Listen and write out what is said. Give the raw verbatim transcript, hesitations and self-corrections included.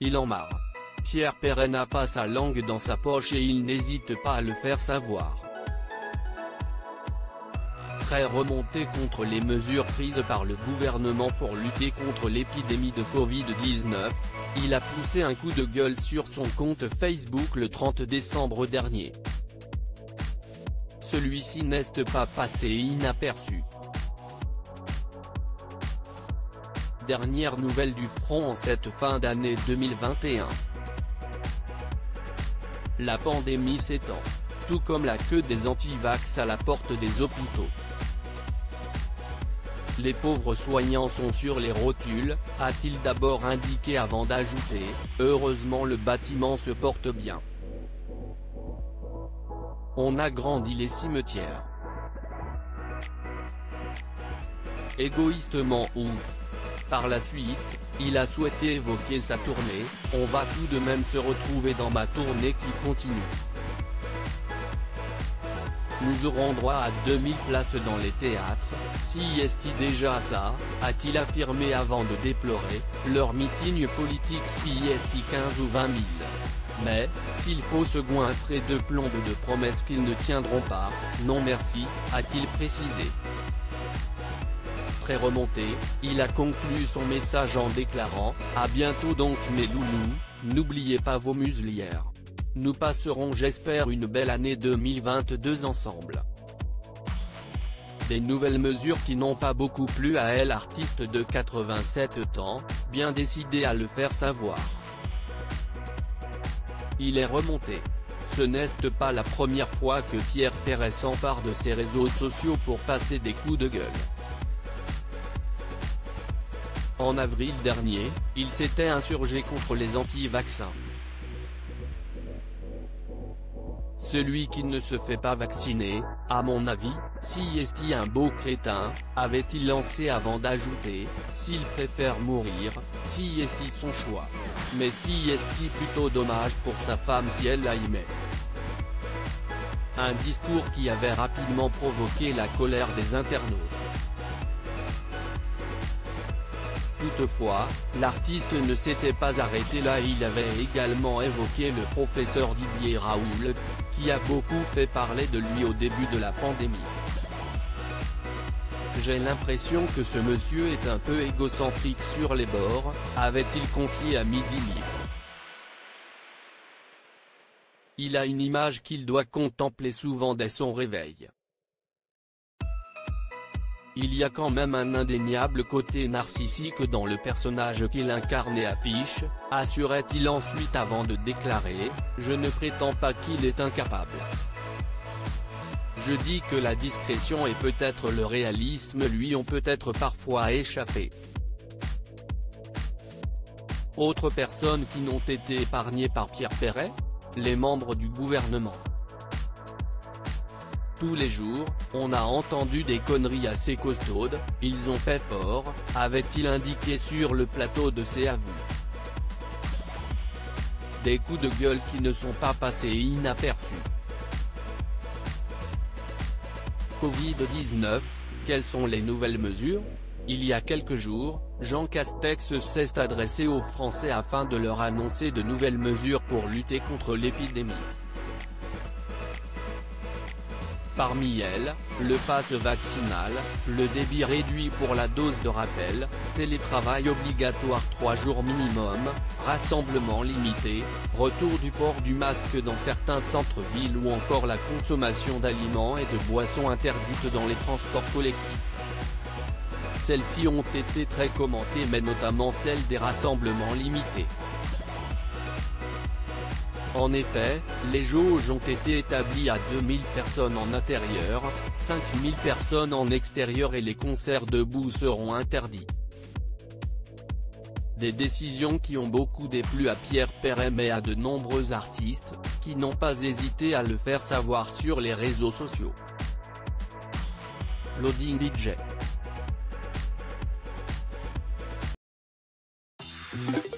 il en marre. Pierre Perret n'a pas sa langue dans sa poche et il n'hésite pas à le faire savoir. Très remonté contre les mesures prises par le gouvernement pour lutter contre l'épidémie de Covid dix-neuf, il a poussé un coup de gueule sur son compte Facebook le trente décembre dernier. Celui-ci n'est pas passé inaperçu. Dernière nouvelle du front en cette fin d'année deux mille vingt et un. La pandémie s'étend, tout comme la queue des anti-vax à la porte des hôpitaux. Les pauvres soignants sont sur les rotules, a-t-il d'abord indiqué avant d'ajouter « Heureusement le bâtiment se porte bien. On agrandit les cimetières. » Égoïstement ouf. Par la suite, il a souhaité évoquer sa tournée « On va tout de même se retrouver dans ma tournée qui continue. Nous aurons droit à deux mille places dans les théâtres, si est-il déjà ça », a-t-il affirmé avant de déplorer « leur meeting politique si est-il quinze ou vingt mille. Mais, s'il faut se goinfrer de plomb de promesses qu'ils ne tiendront pas, non merci », a-t-il précisé. Très remonté, il a conclu son message en déclarant « À bientôt donc mes loulous, n'oubliez pas vos muselières. Nous passerons j'espère une belle année deux mille vingt-deux ensemble. » Des nouvelles mesures qui n'ont pas beaucoup plu à elle, artiste de quatre-vingt-sept ans, bien décidé à le faire savoir. Il est remonté. Ce n'est pas la première fois que Pierre Perret s'empare de ses réseaux sociaux pour passer des coups de gueule. En avril dernier, il s'était insurgé contre les anti-vaccins. Celui qui ne se fait pas vacciner, à mon avis, si est-il un beau crétin, avait-il lancé avant d'ajouter, s'il préfère mourir, si est-il son choix. Mais si est-il plutôt dommage pour sa femme si elle la y met. Un discours qui avait rapidement provoqué la colère des internautes. Toutefois, l'artiste ne s'était pas arrêté là, il avait également évoqué le professeur Didier Raoult, qui a beaucoup fait parler de lui au début de la pandémie. J'ai l'impression que ce monsieur est un peu égocentrique sur les bords, avait-il confié à Midi Libre. Il a une image qu'il doit contempler souvent dès son réveil. Il y a quand même un indéniable côté narcissique dans le personnage qu'il incarne et affiche, assurait-il ensuite avant de déclarer « Je ne prétends pas qu'il est incapable. Je dis que la discrétion et peut-être le réalisme lui ont peut-être parfois échappé. » Autres personnes qui n'ont été épargnées par Pierre Perret ? Les membres du gouvernement. Tous les jours, on a entendu des conneries assez costaudes, ils ont fait fort, avait-il indiqué sur le plateau de C'est à vous. Des coups de gueule qui ne sont pas passés inaperçus. Covid dix-neuf, quelles sont les nouvelles mesures ? Il y a quelques jours, Jean Castex s'est adressé aux Français afin de leur annoncer de nouvelles mesures pour lutter contre l'épidémie. Parmi elles, le pass vaccinal, le débit réduit pour la dose de rappel, télétravail obligatoire trois jours minimum, rassemblement limité, retour du port du masque dans certains centres-villes ou encore la consommation d'aliments et de boissons interdites dans les transports collectifs. Celles-ci ont été très commentées mais notamment celle des rassemblements limités. En effet, les jauges ont été établies à deux mille personnes en intérieur, cinq mille personnes en extérieur et les concerts debout seront interdits. Des décisions qui ont beaucoup déplu à Pierre Perret mais à de nombreux artistes, qui n'ont pas hésité à le faire savoir sur les réseaux sociaux. Loading D J.